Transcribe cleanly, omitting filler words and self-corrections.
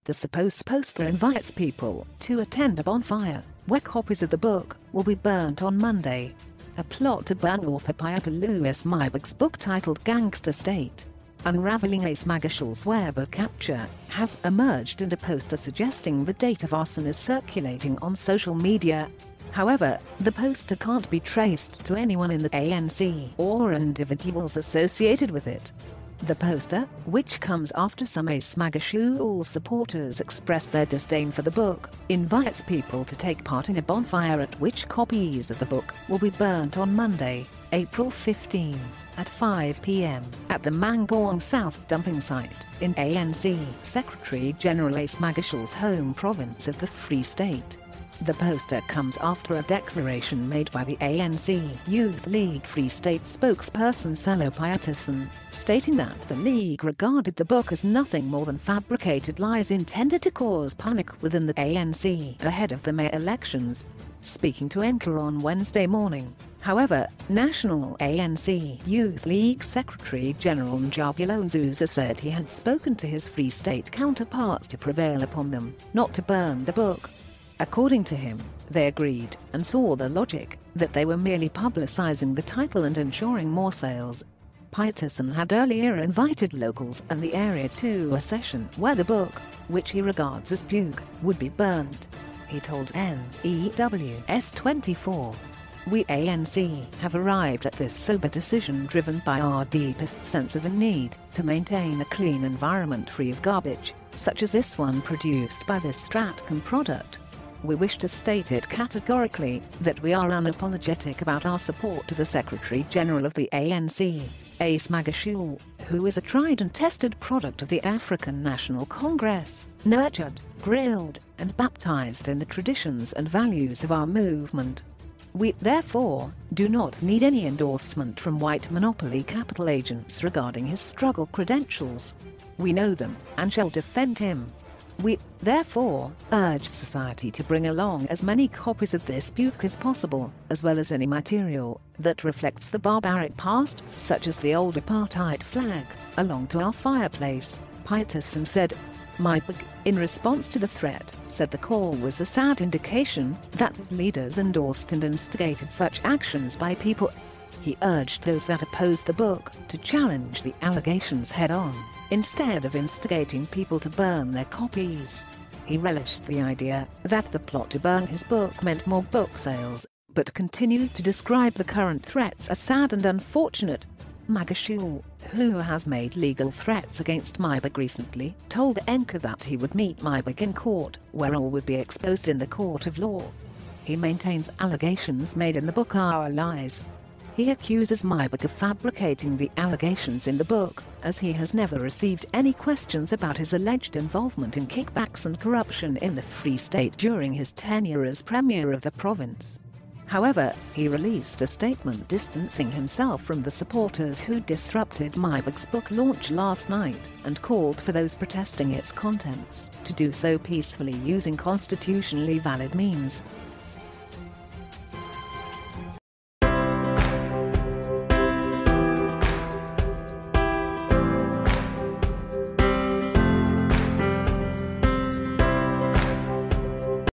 The supposed poster invites people to attend a bonfire, where copies of the book will be burnt on Monday. A plot to burn author Pieter Louis Myburgh's book titled Gangster State, Unraveling Ace Magashul's web of capture, has emerged, and a poster suggesting the date of arson is circulating on social media. However, the poster can't be traced to anyone in the ANC or individuals associated with it. The poster, which comes after some Ace Magashul supporters expressed their disdain for the book, invites people to take part in a bonfire at which copies of the book will be burnt on Monday, April 15, at 5 p.m. at the Mangaung South dumping site in ANC Secretary General Ace Magashul's home province of the Free State. The poster comes after a declaration made by the ANC Youth League Free State spokesperson Sello Pietersen, stating that the League regarded the book as nothing more than fabricated lies intended to cause panic within the ANC ahead of the May elections. Speaking to Anchor on Wednesday morning, however, National ANC Youth League Secretary General Njabulani Zuza said he had spoken to his Free State counterparts to prevail upon them not to burn the book. According to him, they agreed and saw the logic, that they were merely publicizing the title and ensuring more sales. Pietersen had earlier invited locals in the area to a session where the book, which he regards as puke, would be burned. He told NEWS 24. We ANC have arrived at this sober decision driven by our deepest sense of a need to maintain a clean environment free of garbage, such as this one produced by this Stratcom product. We wish to state it categorically that we are unapologetic about our support to the Secretary General of the ANC, Ace Magashul, who is a tried and tested product of the African National Congress, nurtured, grilled, and baptized in the traditions and values of our movement. We, therefore, do not need any endorsement from white monopoly capital agents regarding his struggle credentials. We know them and shall defend him. We, therefore, urge society to bring along as many copies of this book as possible, as well as any material that reflects the barbaric past, such as the old apartheid flag, along to our fireplace, Pietersen said. Myburgh, in response to the threat, said the call was a sad indication that his leaders endorsed and instigated such actions by people. He urged those that opposed the book to challenge the allegations head-on, instead of instigating people to burn their copies. He relished the idea that the plot to burn his book meant more book sales, but continued to describe the current threats as sad and unfortunate. Magashul, who has made legal threats against Myburgh recently, told Anchor that he would meet Myburgh in court, where all would be exposed in the court of law. He maintains allegations made in the book are lies. He accuses Myburgh of fabricating the allegations in the book, as he has never received any questions about his alleged involvement in kickbacks and corruption in the Free State during his tenure as Premier of the province. However, he released a statement distancing himself from the supporters who disrupted Myburgh's book launch last night, and called for those protesting its contents to do so peacefully using constitutionally valid means.